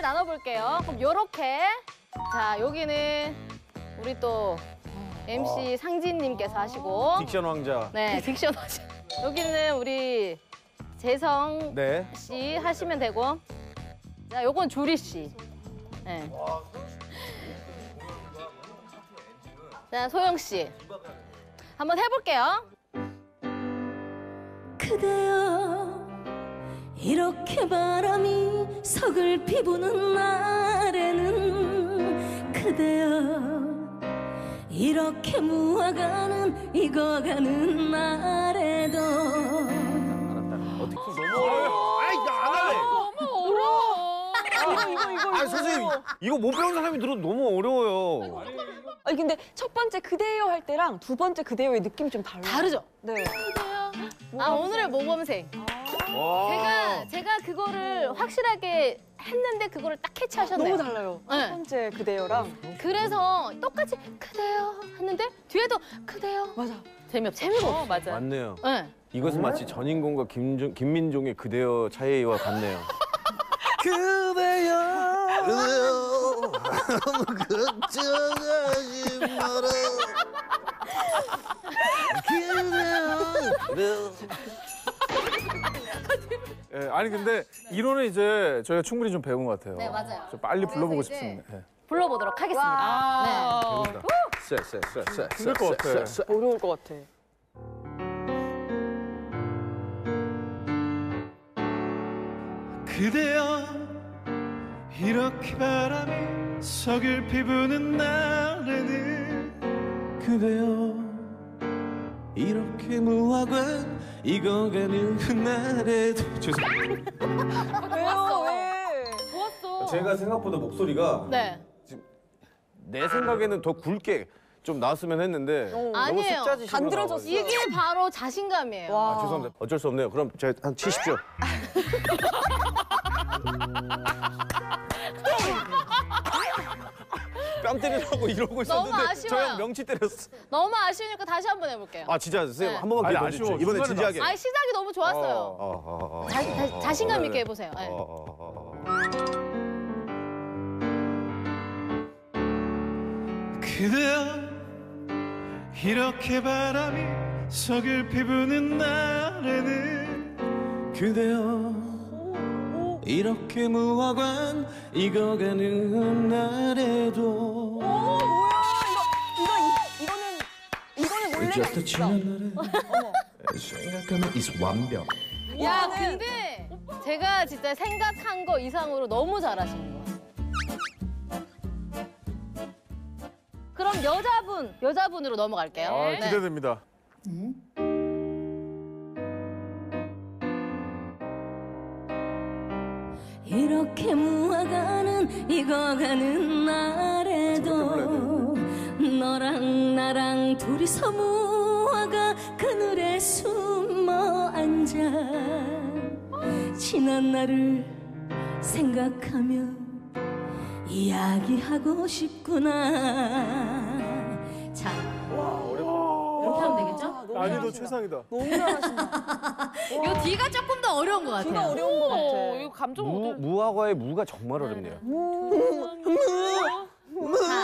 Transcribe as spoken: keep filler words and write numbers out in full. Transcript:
나눠볼게요. 그럼 요렇게. 자, 여기는 우리 또 엠씨 상진님께서 하시고. 딕션 왕자. 네, 딕션 왕자. 여기는 우리 재성 네. 씨 하시면 되고. 자, 요건 조리 씨. 네. 자, 소영 씨. 한번 해볼게요. 그대여 이렇게 바람이 서글피 부는 날에는 그대여 이렇게 무화과는 익어가는 날에도 어떻게 너무 어려워요. 아이, 나 안 할래. 너무 어려워. 이거 이거 이거. 아, 선생님, 이거 못 배운 사람이 들어도 너무 어려워요. 아니 근데 첫 번째 그대여 할 때랑 두 번째 그대여의 느낌이 좀 달라요. 다르죠? 네. 아, 오늘의 모범생. 와. 제가 제가 그거를 확실하게 했는데 그거를 딱 캐치하셨네요. 너무 달라요. 네. 첫 번째 그대여랑. 그래서 똑같이 그대요 했는데 뒤에도 그대요. 맞아. 재미없 재미가 없어. 맞아. 맞네요. 네. 이것은 마치 전인공과 김종, 김민종의 그대여 차이와 같네요. 그대여 걱정하지 마라. 그대여. 예, 아니 근데 이론은 이제 저희가 충분히 좀 배운 것 같아요. 네, 맞아요. 좀 빨리 불러보고 이제 싶습니다. 예. 불러보도록 하겠습니다. 배운다. 쎄, 쎄, 쎄, 쎄, 힘들 것 쎄, 같아. 쎄, 쎄. 어려울 것 같아. 그대여 이렇게 바람이 서글피 부는 날에는 그대여 이렇게 무화과 익어가는 그날에도 죄송합니다. 왜요? 왜? 좋았어. 제가 생각보다 목소리가 네. 내 생각에는 더 굵게 좀 나왔으면 했는데 너무 아니에요. 숫자지식으로 간드러졌어. 나와가지고. 이게 바로 자신감이에요. 와. 아, 죄송합니다. 어쩔 수 없네요. 그럼 제가 한 치십시오. 뺨 때리라고 이러고 있었는데 너무 아쉬워요. 저 형 명치 때렸어. 너무 아쉬우니까 다시 한번 해볼게요. 아 진짜 선생님 네. 한 번만 아니, 기회 아쉬워. 주십시오. 이번에 중간에 진지하게. 아, 시작이 너무 좋았어요. 어, 어, 어, 자, 자, 자신감 있게 해보세요. 네. 어, 어, 어, 어. 그대여 이렇게 바람이 서글피 부는 날에는 그대여 이렇게 무화과 익어가는 날에도 오 뭐야? 이거 이거 이, 이거는 이거는 몰래가 just 있다. 지난 날에 생각하면 is 완벽. 야, 근데 제가 진짜 생각한 거 이상으로 너무 잘하시는 거예요. 그럼 여자분, 여자분으로 넘어갈게요. 아, 네. 기대됩니다. 이렇게 무화과는 익어가는 날에도 너랑 나랑 둘이서 무화과 그늘에 숨어 앉아 지난 날을 생각하며 이야기하고 싶구나. 자, 이렇게 하면 되겠죠? 너무 난이도 잘하신다. 최상이다. 너무 잘하신다. 이거 D가 조금 더 어려운 것 같아요. D가 어려운 것 같아. 어, 이거 감정 무, 못 무화과의 무가 정말 어렵네요. 자,